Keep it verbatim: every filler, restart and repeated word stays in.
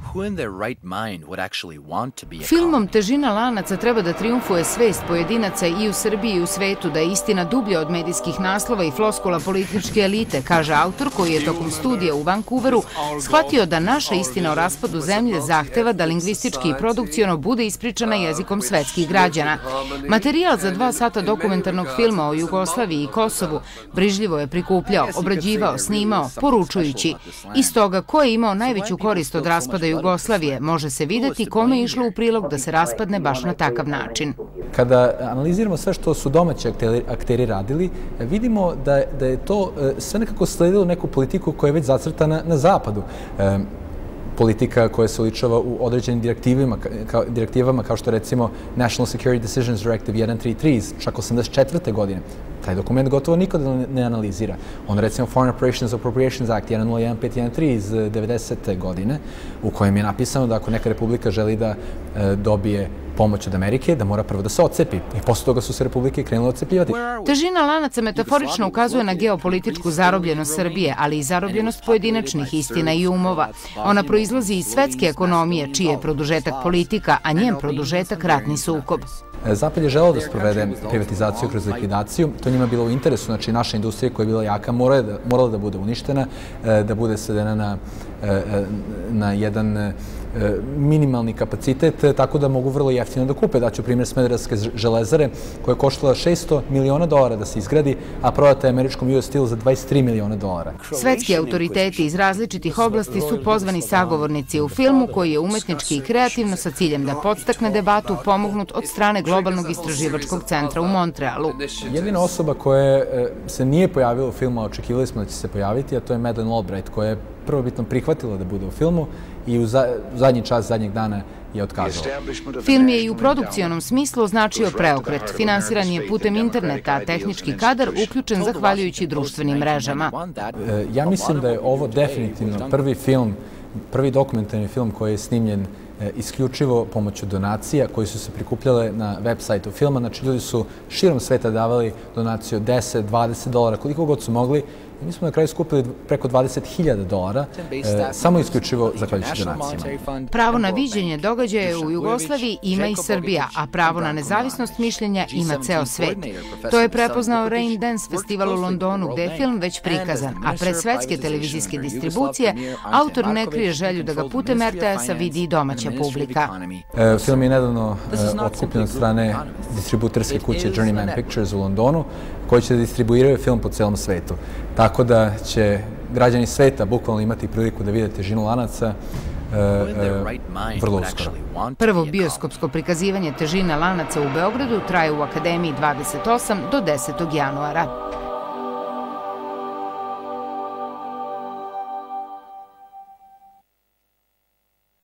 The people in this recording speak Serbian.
Filmom Težina lanaca treba da trijumfuje svest pojedinaca i u Srbiji i u svetu, da je istina dublja od medijskih naslova i floskula političke elite, kaže autor koji je tokom studija u Vancouveru shvatio da naša istina o raspadu zemlje zahteva da lingvistički i produkciono bude ispričana jezikom svetskih građana. Materijal za dva sata dokumentarnog filma o Jugoslaviji i Kosovu brižljivo je prikupljao, obrađivao, snimao, poručujući. Iz toga ko je imao najveću korist od raspada Jugoslavije može se videti kome je išlo u prilog da se raspadne baš na takav način. Kada analiziramo sve što su domaći akteri radili, vidimo da je to sve nekako sledilo neku politiku koja je već zacrtana na zapadu. Politika koja se uličava u određenim direktivama, kao što recimo National Security Decisions Directive jedan tri tri iz čak osamdeset četvrte godine. Taj dokument gotovo niko ne analizira. On recimo Foreign Operations Appropriations Act jedan nula jedan pet jedan tri iz devedesete godine, u kojem je napisano da ako neka republika želi da dobije pomoć od Amerike, da mora prvo da se otcepi. I posle toga su se republike krenule otcepljivati. Težina lanaca metaforično ukazuje na geopolitičku zarobljenost Srbije, ali i zarobljenost pojedinačnih istina i umova. Ona proizlazi iz svetske ekonomije, čiji je produžetak politika, a njen produžetak ratni sukob. Zapad je želeo da sprovede privatizaciju kroz likvidaciju. To njima bilo u interesu. Znači, naša industrija koja je bila jaka morala da bude uništena, da bude svedena na jedan minimalni kapacitet, tako da mogu vrlo jeftino da kupe. Daću primjer Smederevske železare, koja je koštala šesto miliona dolara da se izgradi, a prodata je američkom U S Steel za dvadeset tri miliona dolara. Svetski autoriteti iz različitih oblasti su pozvani sagovornici u filmu, koji je umetnički i kreativno sa ciljem da podstakne debatu pomognut od strane Globalnog istraživačkog centra u Montrealu. Jedina osoba koja se nije pojavila u filmu, a očekivali smo da će se pojaviti, a to je Madeleine Albright, koja je prvobitno prihvatila da bude u filmu i u zadnji čas zadnjeg dana je otkazala. Film je i u produkcionom smislu označio preokret. Finansiran je putem interneta, a tehnički kadar uključen zahvaljujući društvenim mrežama. Ja mislim da je ovo definitivno prvi film, prvi dokumentarni film koji je snimljen isključivo pomoću donacija koji su se prikupljale na web sajtu filma. Znači, ljudi su širom sveta davali donaciju od deset, dvadeset dolara, koliko god su mogli. I mi smo na kraju skupili preko dvadeset hiljada dolara, samo isključivo zahvaljujući donacijama. Pravo na viđenje događaja u Jugoslaviji ima i Srbija, a pravo na nezavisnost mišljenja ima ceo svet. To je prepoznao Rain Dance festival u Londonu, gde je film već prikazan, a pre svetske televizijske distribucije autor ne krije želju da ga putem R T S-a vidi i domaća publika. Film je nedavno otkupljen od strane distributerske kuće Journeyman Pictures u Londonu, koji će da distribuiraju film po celom svetu. Tako da će građani sveta bukvalno imati priliku da vide Težinu lanaca vrlo uskoro. Prvo bioskopsko prikazivanje Težine lanaca u Beogradu traje u Akademiji dvadeset osam do desetog januara.